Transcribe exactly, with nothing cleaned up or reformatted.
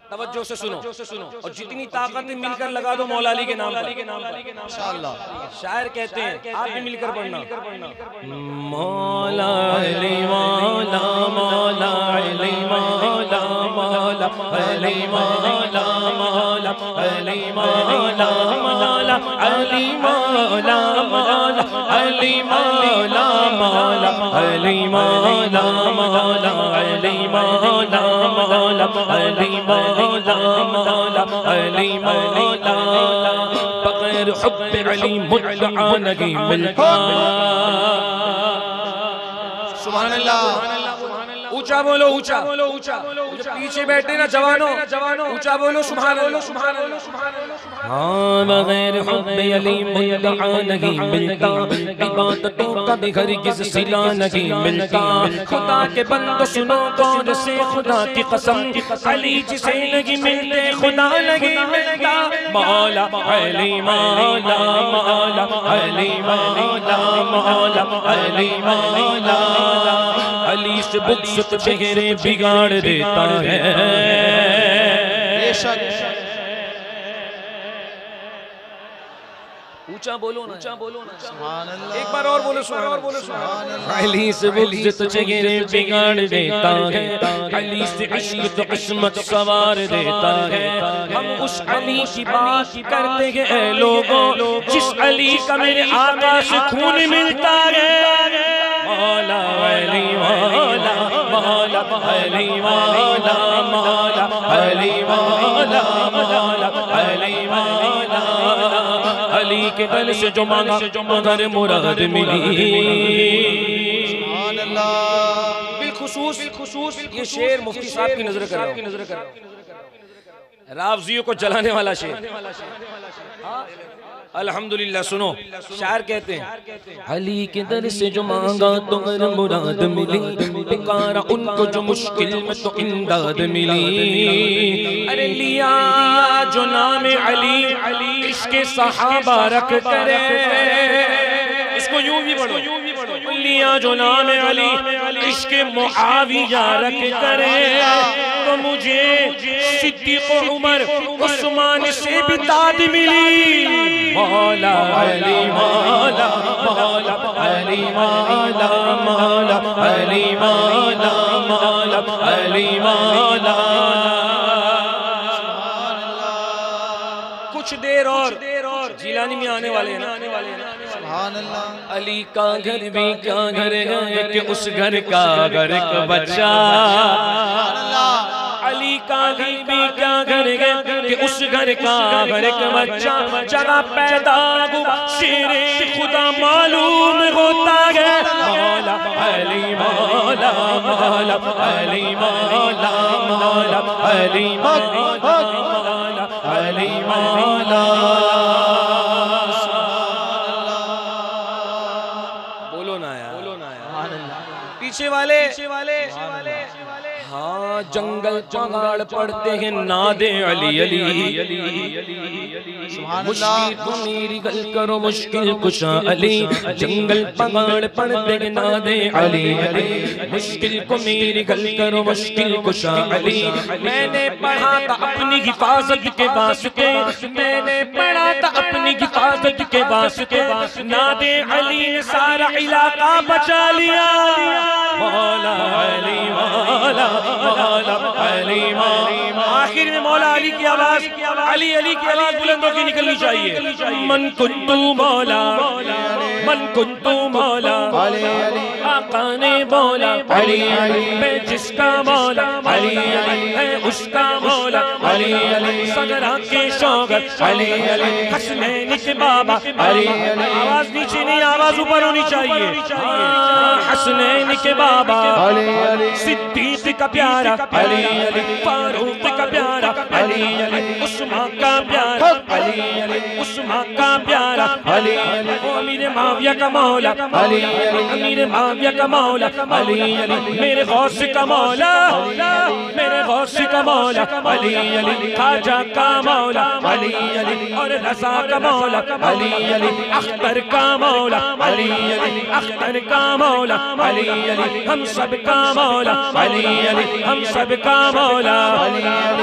तवज्जो से सुनो और जितनी ताकत मिलकर लगा दो मौला अली के नाम पर इंशाअल्लाह। शायर कहते हैं, आप भी मिलकर पढ़ना, मौला अली मौला मौला अली मौला मौला अली मौला मौला अली मौला मौला अली मौला मौला अली मौला मौला अली मौला मौला अली मौला मौला अली मौला मौला अली मौला बगैर हुब्बे अली मुद्दा नहीं मिलता। सुभान अल्लाह, ऊंचा बोलो, ऊंचा बोलो, ऊंचा। पीछे बैठे ना जवानों, जवानों ऊंचा बोलो सुभान अल्लाह, सुभान अल्लाह, सुभान अल्लाह। हाँ, बगैर हुब्बे अली मुद्दा नहीं मिलता, इबादतों का भी हरगिज़ सिला नहीं मिलता। खुदा के बंदो सुनो कौन से खुदा की कसम, अली जिसे नहीं मिलते खुदा नहीं मिलता। मौला अली मौला मौला अली मौला मौला अली मौला अली से बुग़्ज़त चेहरे बिगाड़ देता है। ऊंचा बोलो ना, ऊंचा बोलो ना, सुभान अल्लाह। एक बार और बोलो, सुभान और बोलो, सुभान अल्लाह। अली से बुग़्ज़त चेहरे बिगाड़ देता है, अली से इश्क़ तो किस्मत सवार देता है। हम उस अली की बात करते हैं लोगों, जिस अली का मेरे आका से खून मिलता है। मौला अली मौला मौला अली मौला मौला अली मौला मौला अली मौला अली के दल से जो मांगा मगर मुराद मिली। सुभान अल्लाह। बिलखुसूस बिलखुसूस ये शेर मुफ्ती साहब की नजर कर रहा हूं, रावजियों को जलाने वाला शेर। अल्हम्दुलिल्लाह। सुनो, शायर कहते हैं, अली के दर से जो मांगा तो हर मुराद मिली, पुकारा उनको जो मुश्किल में तो इमदाद मिली। अरे लिया जो नाम अली इसके सहाबा रख करे, इसको यूं भी पढ़ो, लिया जो नाम अली इसके मुआविया रख करे, तो मुझे सिद्दीक़ उमर उस्मान से भी दाद मिली। मौला अली मौला मौला अली मौला मौला अली मौला मौला अली मौला। कुछ देर और जिलानी में आने वाले हैं, आने वाले हैं। सुभान अल्लाह। अली का घर भी क्या घर है कि उस घर का घर का बच्चा। अली का घर भी क्या घर है कि उस घर का घर का बच्चा। जगह पैदा हुआ शेरे खुदा मालूम होता है। मौला अली मौला मौला अली मौला मौला अली मौला अली मौला। बोलो ना यार, बोलो ना यार। पीछे वाले, पीछे वाले, हाँ जंगल पहाड़ पड़ते हैं नादे अली अली। मुश्किल को मेरी गल करो मुश्किल कुशा अली, जंगल पहाड़ पड़ते हैं नादे अली अली। मुश्किल को मेरी गल करो मुश्किल कुशा अली। मैंने पढ़ा था अपनी हिफाजत के वास्ते, मैंने पढ़ा था अपनी हिफाजत के वास्ते, नादे अली ने सारा इलाका बचा लिया। मौला अली मौला मौला अली मौला। आखिर में मौला अली की आवाज, अली अली की आवाज बुलंद होकर निकलनी चाहिए। मन कुंतु मौला मन कुंतु मौला आका ने बोला अली अली, मैं जिसका मौला अली अली है उसका मौला अली अली। सगरा के शौगत अली अली, हसनैन के बाबा अली अली। आवाज नीचे नहीं, आवाज ऊपर होनी चाहिए। हसनैन के बाबा अली अली, सिद्दीक का प्यारा अली अली, फारूक का प्यारा अली अली, उस्मान का प्यारा अली अली, उस्मान का प्यारा अली अली। अमीर माविया का मौला अली अली, अमीर माविया का मौला अली अली। मेरे गौस का मौला, मेरे गौस का मौला अली अली। खाजा का मौला अली अली, और रज़ा का मौला अली अली। अख्तर का मौला अली अली, अख्तर का मौला अली अली। हम सब का मौला अली अली, हम सब का मौला अली अली।